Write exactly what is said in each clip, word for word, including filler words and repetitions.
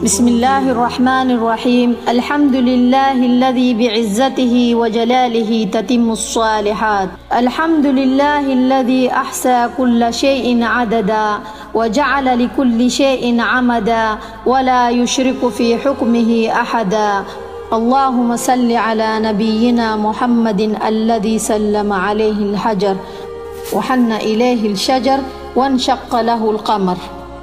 بسم الله الرحمن الرحيم. الحمد لله الذي بعزته وجلاله تتم الصالحات. الحمد لله الذي أحصى كل شيء عددا وجعل لكل شيء عمدا ولا يشرك في حكمه أحدا. اللهم صل على نبينا محمد الذي سلم عليه الحجر وحن إليه الشجر وانشق له القمر.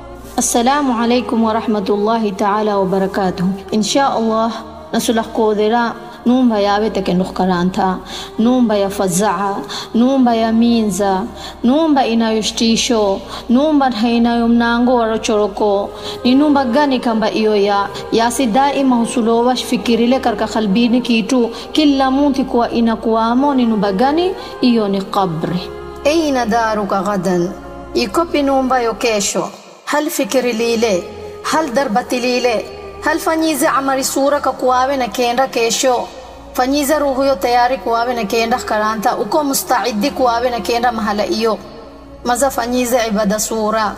السلام عليكم ورحمة الله تعالى وبركاته. إن شاء الله نسلح قودرا نومبا يابتك نخكرانتا نومبا يفزعا نومبا يمينزا نومبا ina yushtisho نومبا haina yumnango warachoroko ni numba gani kamba iyo ya yasi daima husulowa fikirile karka khalbini kitu kila munti kuwa inakuwamo ni numba gani iyo ni qabri. Aina daruka gadan ikopi numba yo kesho. هل فكر ليلة هل دربت ليلة هل فنيزة عمري صورة كقوابة نكينرا كيشو فنيزة روحيو تياري قوابة نكينرا كرانتا وكو مستعد قوابة نكينرا محل إيو ماذا فنيزة عبادة صورة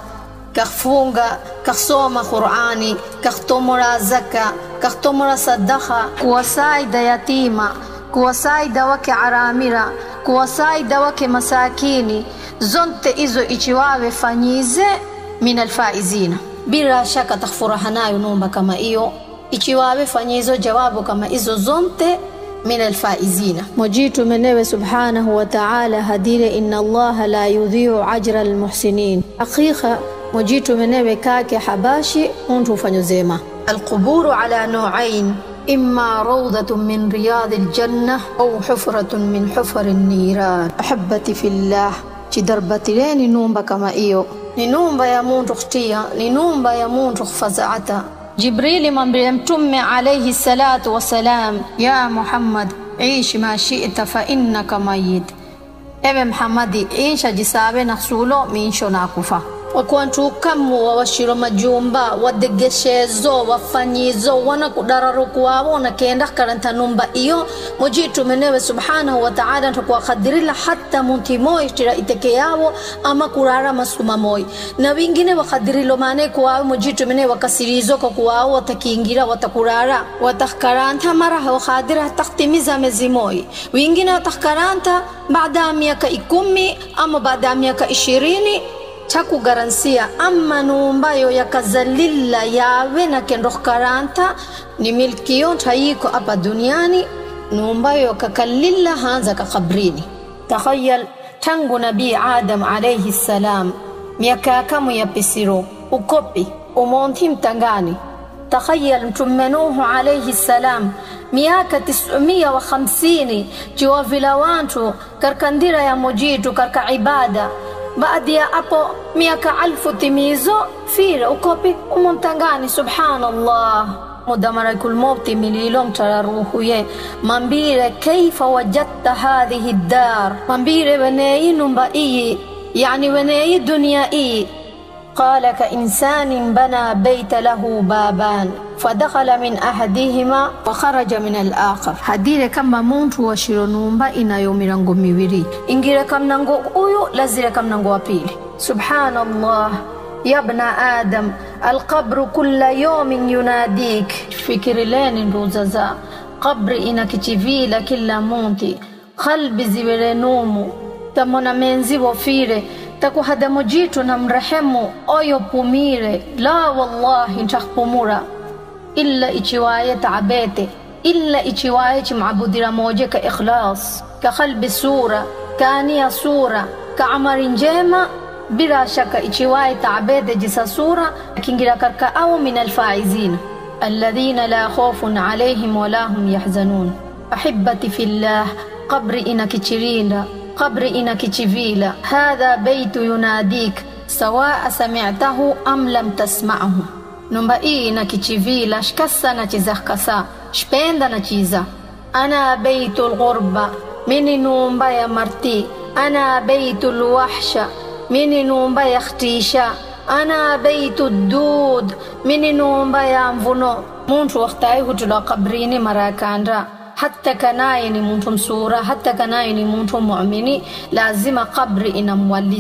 كخفونغا كخصوم قرآني كختمرا زكا كختمرا صدقة كواساي دا يتيمة كواساي دا وكي عرامرة كواساي دا وكي مساكيني زنت إزو إيشوابة فنيزة من الفائزين. بلا شك تخفرها ينوم كما إيو إيشوابي فنيزو جوابو كما إيزو زنت من الفائزين. مجيت من سبحانه وتعالى هدير إن الله لا يضيع أجر المحسنين. حقيقة مجيت من كاكي حباشي أنتو فنزيمة. القبور على نوعين، إما روضة من رياض الجنة أو حفرة من حفر النيران. أحبتي في الله تدربتي لين نوم كما إيو ni numba ya mundu khtia ni numba ya mundu khfazata. Jibril mwambie mtume alayhi salatu wasalam, ya Muhammad ishi ma shi'ta fa innaka mayyit. Ewe Muhammadi isha jisabe naksulo minsho nakufa. Wakwantu kamu wawashiro majumba wadegeshezo wafanyizo wana kudararu kuwao na kenda karanta numba iyo mujitu menewe subhanahu wa ta'ala tukwa kadirila hata munti moi tira iteke yao ama kurara masuma moi na wingine wakadirilo mane kuwao mujitu menewe wakasirizo kwa kuwao watakiingira watakurara watakaranta mara wakadira taktimiza mezi moi wingine watakaranta baada miaka ikumi ama baada miaka ishirini chaku garansia ama numbayo yakazalila yawe na kendok karanta ni milkiyo tayiko hapa duniani numbayo kakalila hanza kakabrini. Takhayal tangu nabii Adam alayhi salam miaka kamu ya pisiro ukopi umonti mtangani. Takhayal mtume Nuhu alayhi salam miaka tisumia wa khamsini jiwa vila wantu karkandira ya mujitu karka ibada. Baada ya hapo miaka alfu timizo fira ukopi umuntangani. Subhanallah mudamara kul mauti mililom tararuhu ye mambire kaifa wajadta hadhihi ad-dar mambire wenei numba iyi yani wenei dunia iyi. قال كإنسان بنى بيت له بابان فدخل من أحدهما وخرج من الآخر. hadire kama muntu washiro numba inayo milango miwili ingira kamnango uyu lazira kamnango wa pili. Subhanallah ya ibn Adam alqabru kulla yawmin yunadik. Fikiri leni nduzaza qabri inakichivila kila munti qalbi ziwele numu tamona menzi wofire taku hada mujitu na mrehemu oyo pumire la wallahi ntakpumura illa ichiwaye taabete illa ichiwaye chimabudira moje ka ikhlas ka qalbi sura kania sura ka amari njema bila shaka ichiwaye taabete jisa sura kingira karka au min alfaizin alladhina la khawfun alayhim wala hum yahzanun. Ahibati fillah qabri inakichirinda قبر إنك تشفيلا هذا بيت يناديك سواء سمعته أم لم تسمعه. نمبا إي إنك تشفيلا شكسا نتزخكسا شبيندا نتيزا. أنا بيت الغربة مني نمبا يا مرتي. أنا بيت الوحشة مني نمبا يا اختيشا. أنا بيت الدود مني نمبا يا مفنو. مونت وقتايه تلا قبريني مراكاندرا حتى كناي ni mtu msura hata kanai ni mtu muamini lazima kabri inamwalize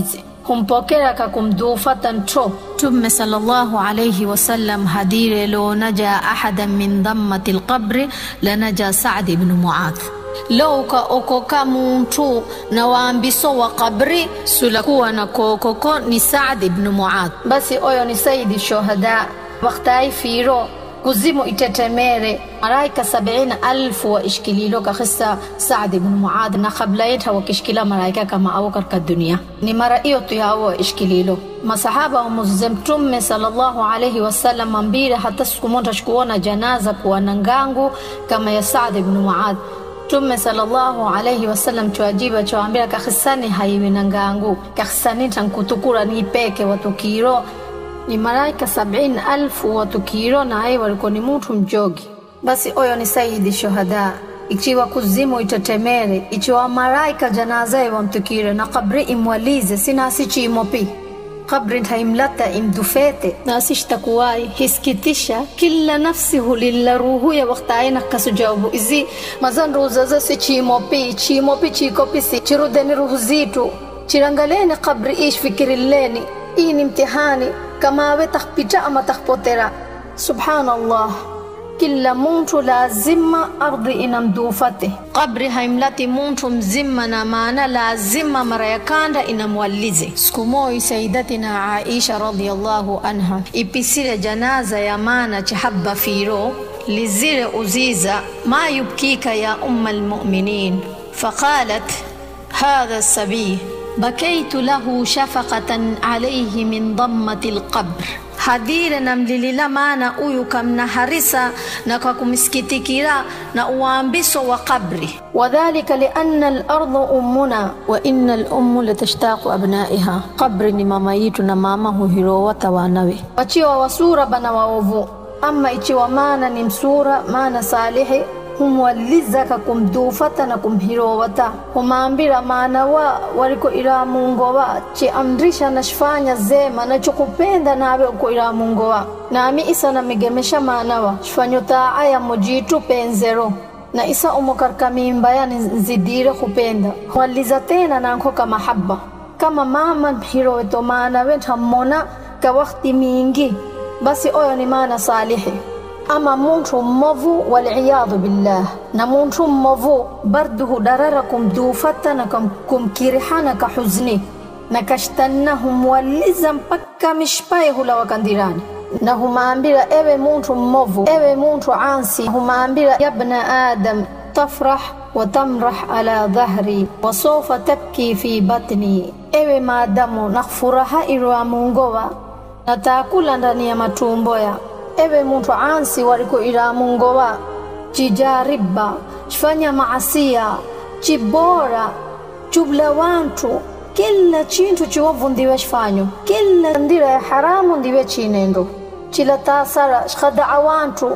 humpokera kakumdufatan tro. Tumme sallallahu alayhi wasallam hadire lo naja ahadan min dhammati alqabr la naja Sa'd ibn Mu'adh. Lo ka okoka muntu na waambiso wa kabri sulakuwa na kokoko ni Sa'd ibn Mu'adh. Basi oyo ni sayyidi shuhada. Waqtai firo kuzimu itetemere malaika sabini alfu wa ishkililo ka khissa Sa'd ibn Mu'adh na qablaitha wa kishkila malaika kama awakar ka dunia. Ni mara iyo tu yawo ishkililo. Masahaba wa muzemtume sallallahu alayhi wasallam mambira hata sikumonta shkuona janaza kuwa nangangu kama ya Sa'd ibn Mu'adh. Tume sallallahu alayhi wasallam tuajiba tuambia kakhisani haiwi nangangu. Kakhisani tankutukura ni peke watukiro. Ni malaika sabini alfu watukiro na hai walikuwa ni mtu mjogi. Basi oyo ni sayyidi shuhada. Ikiwa kuzimu itatemere, ikiwa malaika janaza wa mtukiro na kabri imwalize sina sichi imopi. Kabri haimlata imdufete na asishtakuwai hiskitisha kila nafsi hulilla ruhu ya waktaina kasujabu izi mazan ruzaza si chimopi chimopi chikopisi chirudeni ruhu zitu chirangaleni kabri ish fikirileni. Hii ni mtihani kama we takhpita ama takhpotera. Subhanallah, kila muntu lazima ardhi inamdufate. Kabri haimlati muntu mzima na maana lazima mara ya kanda inamwalize. Siku moja Sayyidatina Aisha radhiyallahu anha ipisile janaza ya maana chahabba firo lizile uziza ma yubkika ya umma almu'minin. Faqalat hadha as-sabi بكيت له شفقة عليه من ضمة القبر. Hadire na mlilila maana uyu kamna harisa na kwa kumiskitikira na uambiso wa kabri. Wadhalika lianna al-ardhu ummuna wa inna al-ummu latashtaqu abnaiha. Kabri ni mama yitu na mama huhirowata wanawe. Wachiwa wasura bana waovu. Ama ichiwa maana ni msura maana salihi humwaliza kakumdufata na kumhirowata. Humaambira maana wa waliko ila Mungu wa chi amrisha na shifanya zema na chukupenda nawe uko ila Mungu wa na ami isa na migemesha maana wa shifanyo taa ya mujitu penzero na isa umukarka mimba ya nzidire kupenda waliza tena na nkoka mahaba kama mama mhiroweto maana wenta mona ka wakti mingi. Basi oyo ni maana salihi. Ama muntu mmovu wal'iyadhu billah na muntu mmovu barduhu darara kumdufata na kumkirihana ka huzni na kashtannahum waliza mpaka mishpaye hula wakandirani na humaambira ewe muntu mmovu ewe muntu ansi humaambira yabna adam tafrah wa tamrah ala dhahri wa sofa tabki fi batni. Ewe maadamu nakhfuraha irwa mungowa na taakula ndani ya matumbo ya. Ewe muntu ansi waliko ila Mungu wa chijariba chifanya maasia chibora chubla wantu kila chintu chiwovu ndiwe shifanyo kila ndira ya haramu ndiwe chinendo chila tasara shkhada wantu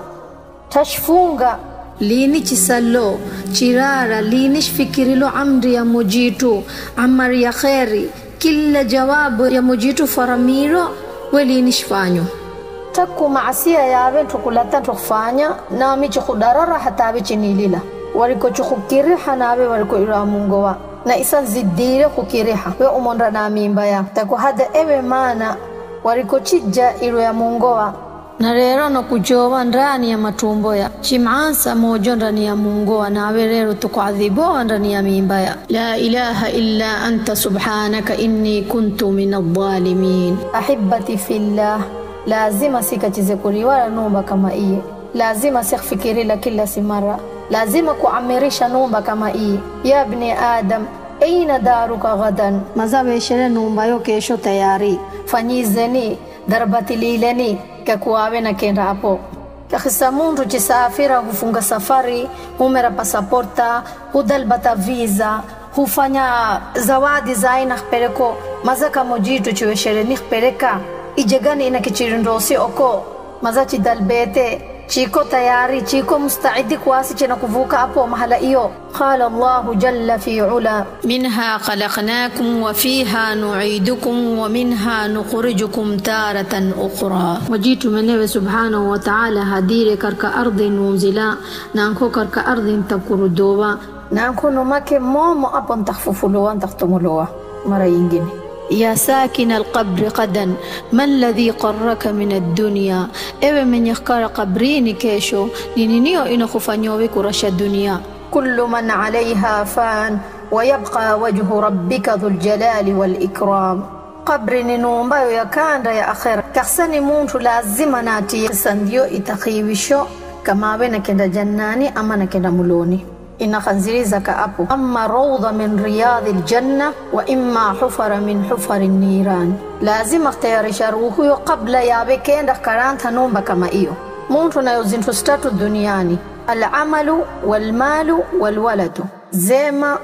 tashfunga lini chisalo chirara lini shfikirilo amri ya mujitu amari ya khairi kila jawabu ya mujitu faramiro welini shifanyo taku maasia ya wentu kulata tukufanya na michi kudarara hata bichi nilila waliko chukukiriha na we waliko ila Mungu wa na isa zidire kukiriha we umonda na mimba ya taku hada ewe maana waliko chija ilo ya Mungu wa na rero no kujowa ndani ya matumbo ya chimansa mojo ndani ya Mungu wa na we rero tukuadhibo ndani ya mimba ya. La ilaha illa anta subhanaka inni kuntu minadh-dhalimin. Ahibati fillah, lazima sikachize kuliwala numba kama iye. Lazima sikfikirila kila simara. Lazima kuamirisha numba kama iye. Ya ibni Adam, aina daruka ghadan? Mazawe ishere numba yo kesho tayari. Fanyizeni, darbatilileni, kakuawe na kenda hapo. Kakhisa mundu chisafira hufunga safari, humera pasaporta, hudalbata visa, hufanya zawadi za aina khpereko, mazaka mojitu chiweshere nikhpereka. Ijegani ina kichirindosi oko mazachi dalbete chiko tayari chiko mustaidi kwasi chena kuvuka hapo mahala iyo. Qala Allahu jalla fi ula minha khalaqnakum wa fiha nu'idukum wa minha nukhrijukum taratan ukhra. Wajitu menewe subhanahu wa ta'ala hadire karka ardhi nunzila nanko karka ardhi takurudowa nanko numake momo apo ntakhfufuluwa ntakhtumulowa mara yingine. يا ساكن القبر قدا ما الذي قرك من الدنيا ewe mwenye kukara kabrini kesho nini niyo inakufanywa kurasha dunia كل من عليها فان ويبقى وجه ربك ذو الجلال والإكرام قبر نومباyo yakanda ya akhira kasani muntu lazima nati sandio itakhiwisho kama awe nakenda jannani ama nakenda muloni inakhanziriza ka apo amma rawda min riyadil janna wa imma hufara min hufari niran lazima khtayarisha ruhu kabla ya bekenda karanta nomba kama hiyo muntu nayo zintu statu duniani al-amalu wal-malu wal-waladu zema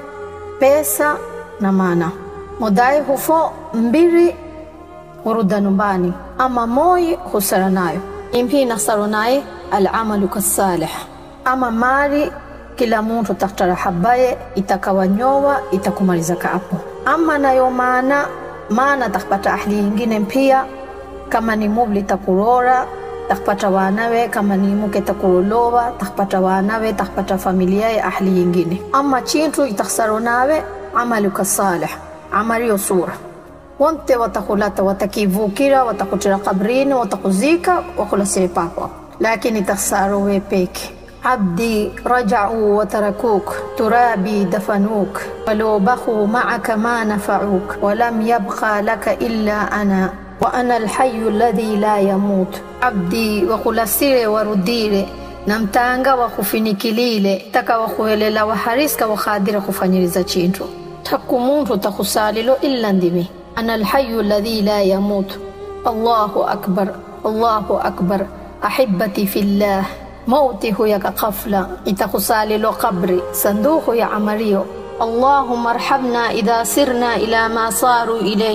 pesa na mana modai hufo mbiri huruda numbani ama moi husara nayo impi nasaro naye al-amalu kasalih ama mali kila muntu taktara habaye itakawanyowa itakumaliza kaapo ama nayo maana maana takpata ahli ingine pia kama ni mubli takurora takpata wanawe kama ni muke takulowa takpata wanawe takpata familia ya ahli ingine ama chintu itaksaro nawe amaluka salih amali sura wonte watakulata watakivukira watakutira kabrini watakuzika wakula siripapa lakini taksaro we peke عبدي رجعوا وتركوك ترابي دفنوك ولو بخوا معك ما نفعوك ولم يبقى لك إلا أنا وأنا الحي الذي لا يموت عبدي وخلصير وردير نمتانغا وخفينيكليل تكا وخويللا وحريسك وخادر خفانيرزا تشينتو تكمونتو تخساللو إلا ندمي أنا الحي الذي لا يموت الله أكبر الله أكبر أحبتي في الله موته يا قفلة اتخسالي لو قبري صندوق يا عمريو اللهم ارحمنا إذا سرنا إلى ما صاروا إليه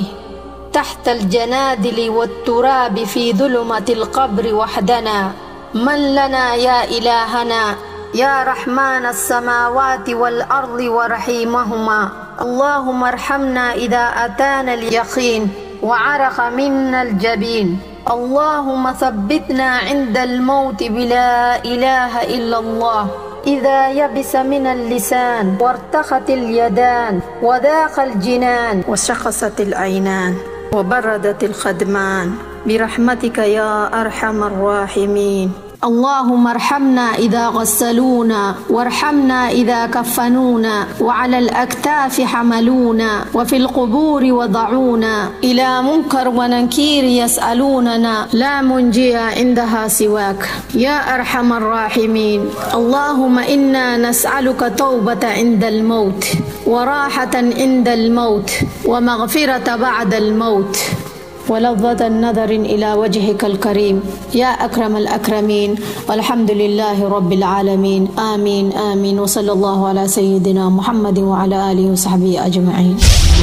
تحت الجنادل والتراب في ظلمة القبر وحدنا من لنا يا إلهنا يا رحمن السماوات والأرض ورحيمهما اللهم ارحمنا إذا أتانا اليقين وعرق منا الجبين اللهم ثبتنا عند الموت بلا إله إلا الله إذا يبس من اللسان وارتخت اليدان وذاق الجنان وشخصت العينان وبردت الخدمان برحمتك يا أرحم الراحمين اللهم ارحمنا إذا غسلونا وارحمنا إذا كفنونا وعلى الأكتاف حملونا وفي القبور وضعونا إلى منكر وننكير يسألوننا لا منجي عندها سواك يا أرحم الراحمين اللهم إنا نسألك توبة عند الموت وراحة عند الموت ومغفرة بعد الموت ولذة النظر إلى وجهك الكريم يا أكرم الأكرمين والحمد لله رب العالمين آمين آمين وصلى الله على سيدنا محمد وعلى آله وصحبه أجمعين.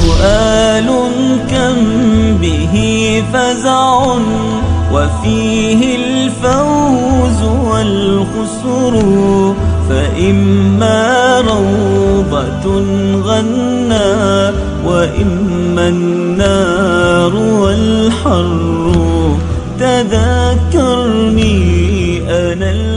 سؤال كم به فزع وفيه الفوز والخسر فإما روضة غنى وإما النار والحر تذكرني أنا